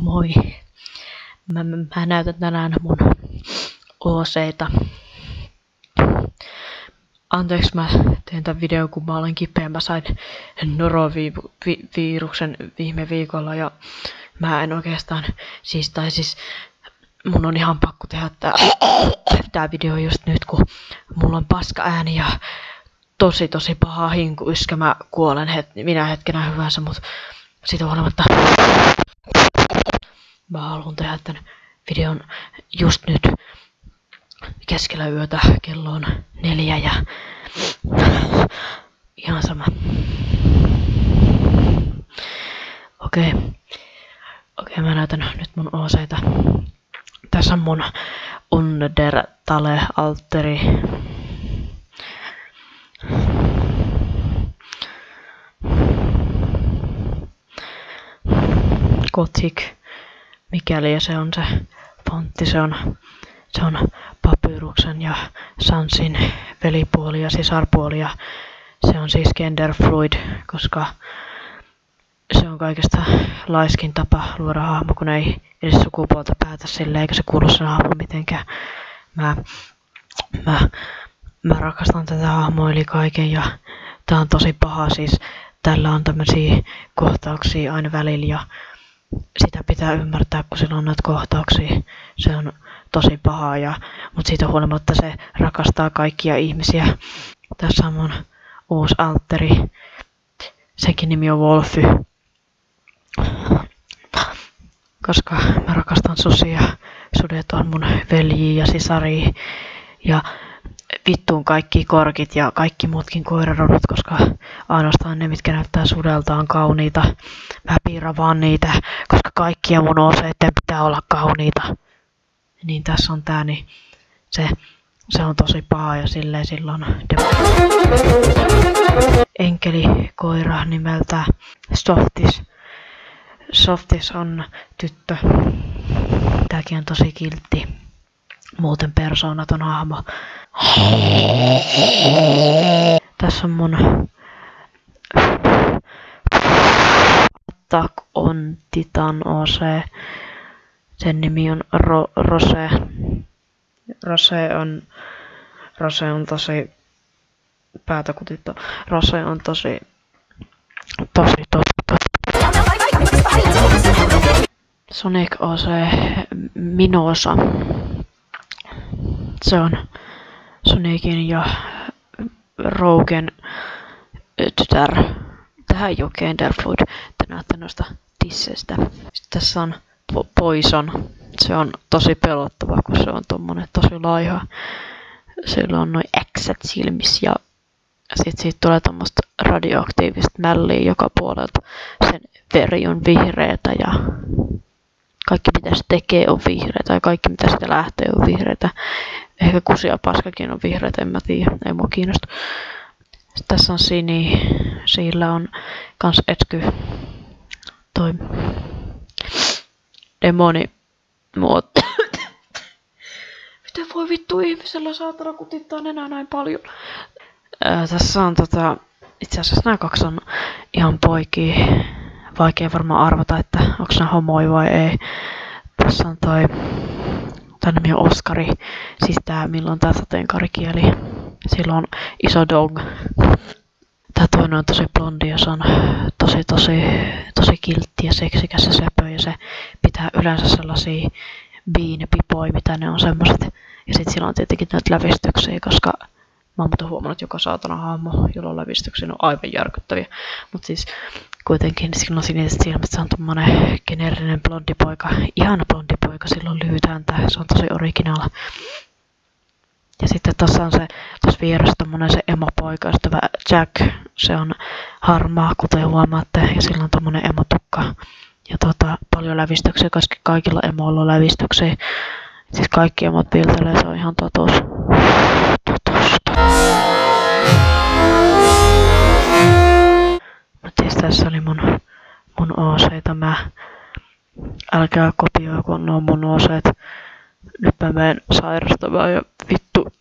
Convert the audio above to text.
Moi! Mä näytän tänään mun OC:ta. Anteeksi, mä tein tän videon, kun mä olen kipeä. Mä sain noroviruksen viime viikolla ja mä en oikeastaan siis mun on ihan pakko tehdä tää video just nyt, kun mulla on paska ääni ja tosi paha hinkuyskä. Mä kuolen minä hetkenä hyvänsä, mut siitä huolimatta mä haluan tehdä tän videon just nyt keskellä yötä. Kello on 4 ja ihan sama. Okei, mä näytän nyt mun OC:ta. Tässä on mun Undertale Alteri. Gothic, mikäli se on se fontti, se on Papyruksen ja Sansin velipuoli ja sisarpuoli ja se on siis genderfluid, koska se on kaikesta laiskin tapa luoda hahmo, kun ei edes sukupuolta päätä silleen, eikä se kuulu sen hahmo mitenkään. Mä rakastan tätä hahmoa yli kaiken ja tää on tosi paha, siis tällä on tämmösiä kohtauksia aina välillä ja sitä pitää ymmärtää, kun sillä on näitä kohtauksia. Se on tosi pahaa, mutta siitä huolimatta se rakastaa kaikkia ihmisiä. Tässä on mun uusi altteri. Senkin nimi on Wolfy. Koska mä rakastan susia. Sudet on mun veljiä ja sisaria. Ja vittuun kaikki korkit ja kaikki muutkin koirarodut, koska ainoastaan ne, mitkä näyttää sudelta, on kauniita. Mä piirrän vaan niitä, koska kaikkien mun OC:iden pitää olla kauniita. Niin tässä on tää, niin se on tosi paha ja silloin enkelikoira nimeltä Softis. Softis on tyttö. Tääkin on tosi kiltti. Muuten persoonaton hahmo. Tässä on mun Attack on Titan OC. Sen nimi on Rose. Rose on tosi päätä kutittu. Rose on tosi Sonic OC Minosa. Se on Sonicin ja Rogen tytär. Tähän ei oo genderfluid. Te näette noista tisseistä. Sitten tässä on Poison. Se on tosi pelottava, kun se on tommonen tosi laiha. Sillä on noin äksät silmissä ja sit siitä tulee tommoista radioaktiivista mälliä joka puolelta. Sen veri on vihreetä ja kaikki mitä se tekee on vihreätä ja kaikki mitä sitä lähtee on vihreätä. Ehkä kusi ja paskakin on vihreätä, en mä tiedä, ei mua kiinnosta. Sitten tässä on Sini, sillä on kans etsky toi demoni muoto. Miten voi vittu ihmisellä saatana kutittaa nenää näin paljon? Tässä on itse asiassa nämä kaksi on ihan poikia. Vaikea varmaan arvata, että onko ne homoi vai ei. Tässä on tän nimi on Oskari. Siis milloin tää sateenkaarikieli. Sillä on iso dog. Tää toinen on tosi blondi ja se on tosi kiltti ja seksikäs ja söpö. Ja se pitää yleensä sellaisia pipoja, mitä ne on semmoset. Ja sit sillä on tietenkin näitä lävistyksiä, koska mä oon muuten huomannut, että joka saatana hahmo, jolla on lävistyksiä, on aivan järkyttäviä. Mut siis kuitenkin sillä on siniset silmät, se on tommonen geneerinen blondipoika. Ihana blondipoika, sillä on lyhyt häntä, se on tosi originaal. Ja sitten tossa vieressä tommonen se emopoika, ystävä Jack. Se on harmaa, kuten huomaatte, ja sillä on tommonen emotukka. Ja paljon lävistyksiä, koska kaikilla emoilla on lävistyksiä. Siis kaikki emot piiltelee, se on ihan totuus. Siis tässä oli mun OC:ta. Älkää kopioiko, ne on mun OC:t. Nyt mä menen sairastamaan ja vittu